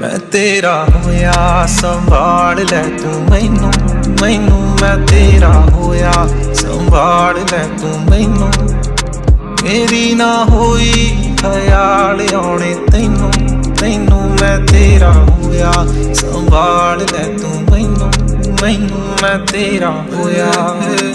मैं तेरा होया संभाल लै तू मैनू मैनू, मैं तेरा होया संभाल लै तू मैनू। मेरी ना होई ख्याल आने तैनू तैनू, मैं तेरा होया संभाल लै तू मैनू मैनू, मैं तेरा होया।